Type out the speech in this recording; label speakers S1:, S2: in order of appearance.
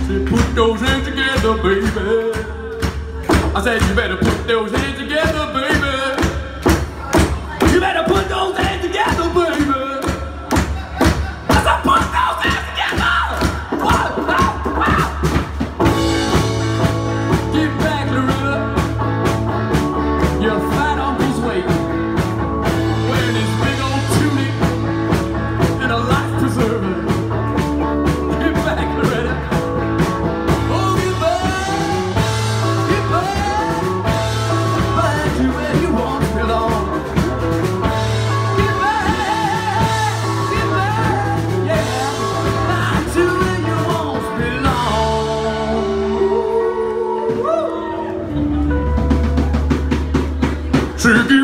S1: said, put those hands together, baby. I said, you better put those hands together, baby. You better put those hands together, baby. I said, put those hands together. Wow, wow, wow. Get back, Loretta. You're fat on this weight. Wearing this big old tunic and a life preserver. Get back, Loretta. Oh, get back to where you once belong. Get back, yeah, back to where you once belong. Woo.